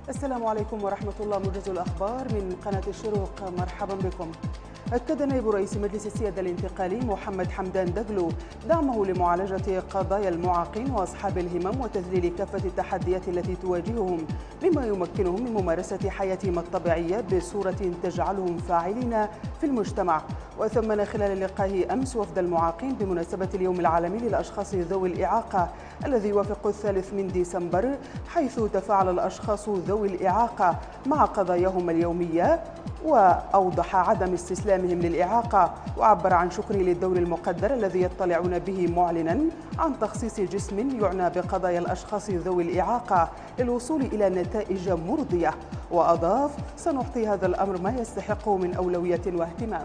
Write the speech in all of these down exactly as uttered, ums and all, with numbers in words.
السلام عليكم ورحمة الله. موجز الأخبار من قناة الشروق، مرحبا بكم. أكد نائب رئيس مجلس السيادة الانتقالي محمد حمدان دغلو دعمه لمعالجة قضايا المعاقين وأصحاب الهمم وتذليل كافة التحديات التي تواجههم، مما يمكنهم من ممارسة حياتهم الطبيعية بصورة تجعلهم فاعلين في المجتمع. وثمن خلال لقائه أمس وفد المعاقين بمناسبة اليوم العالمي للأشخاص ذوي الإعاقة الذي يوافق الثالث من ديسمبر، حيث تفاعل الأشخاص ذوي الإعاقة مع قضاياهم اليومية وأوضح عدم استسلامهم للإعاقة، وعبر عن شكره للدور المقدر الذي يطلعون به، معلنا عن تخصيص جسم يعنى بقضايا الأشخاص ذوي الإعاقة للوصول إلى نتائج مرضية. وأضاف: سنعطي هذا الأمر ما يستحقه من أولوية واهتمام.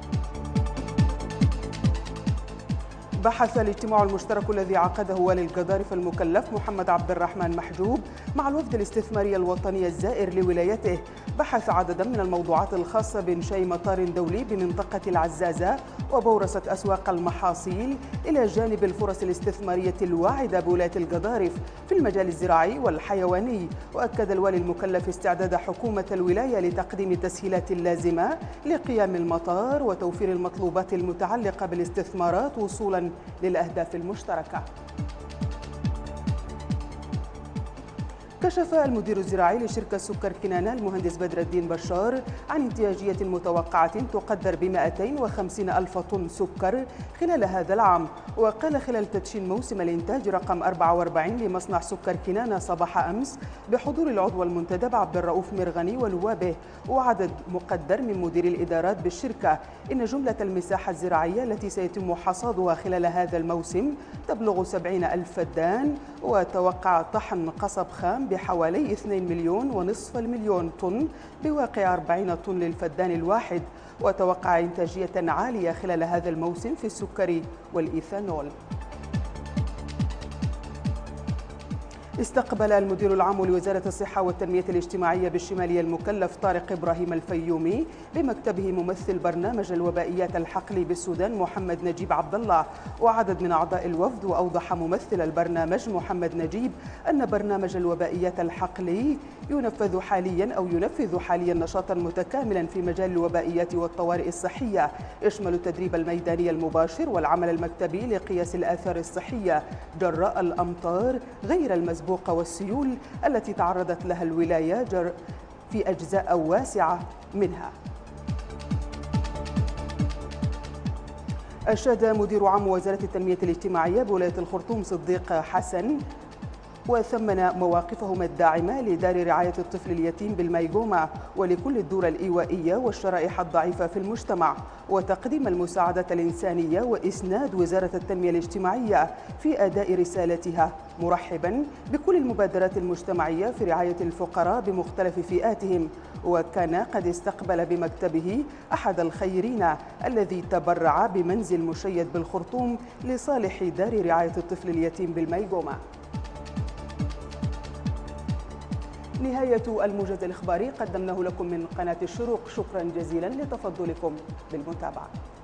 بحث الاجتماع المشترك الذي عقده والي القضارف المكلف محمد عبد الرحمن محجوب مع الوفد الاستثماري الوطني الزائر لولايته بحث عددا من الموضوعات الخاصة بإنشاء مطار دولي بمنطقة العزازة وبورصة أسواق المحاصيل، إلى جانب الفرص الاستثمارية الواعدة بولاية القضارف في المجال الزراعي والحيواني. وأكد الوالي المكلف استعداد حكومة الولاية لتقديم التسهيلات اللازمة لقيام المطار وتوفير المطلوبات المتعلقة بالاستثمارات وصولا للأهداف المشتركة. كشف المدير الزراعي لشركة سكر كنانة المهندس بدر الدين بشار عن انتاجية متوقعة تقدر ب مئتين وخمسين ألف طن سكر خلال هذا العام. وقال خلال تدشين موسم الإنتاج رقم أربعة وأربعين لمصنع سكر كنانة صباح أمس بحضور العضو المنتدب عبد الرؤوف مرغني ونوابه وعدد مقدر من مدير الإدارات بالشركة، إن جملة المساحة الزراعية التي سيتم حصادها خلال هذا الموسم تبلغ سبعين ألف فدان. وتوقع طحن قصب خام بحوالي اثنين مليون ونصف المليون طن بواقع أربعين طن للفدان الواحد. وتوقع إنتاجية عالية خلال هذا الموسم في السكر والإيثانول. استقبل المدير العام لوزارة الصحة والتنمية الاجتماعية بالشمالية المكلف طارق إبراهيم الفيومي بمكتبه ممثل برنامج الوبائيات الحقلي بالسودان محمد نجيب عبد الله وعدد من أعضاء الوفد. وأوضح ممثل البرنامج محمد نجيب أن برنامج الوبائيات الحقلي ينفذ حاليا أو ينفذ حاليا نشاطا متكاملا في مجال الوبائيات والطوارئ الصحية، يشمل التدريب الميداني المباشر والعمل المكتبي لقياس الآثار الصحية جراء الأمطار غير المسبوقة والسيول التي تعرضت لها الولاية في أجزاء واسعة منها. أشاد مدير عام وزارة التنمية الاجتماعية بولاية الخرطوم صديق حسن وثمن مواقفهم الداعمة لدار رعاية الطفل اليتيم بالميقومة ولكل الدور الإيوائية والشرائح الضعيفة في المجتمع، وتقديم المساعدة الإنسانية وإسناد وزارة التنمية الاجتماعية في أداء رسالتها، مرحبا بكل المبادرات المجتمعية في رعاية الفقراء بمختلف فئاتهم. وكان قد استقبل بمكتبه أحد الخيرين الذي تبرع بمنزل مشيد بالخرطوم لصالح دار رعاية الطفل اليتيم بالميقومة. نهاية الموجز الإخباري قدمناه لكم من قناة الشروق، شكرا جزيلا لتفضلكم بالمتابعة.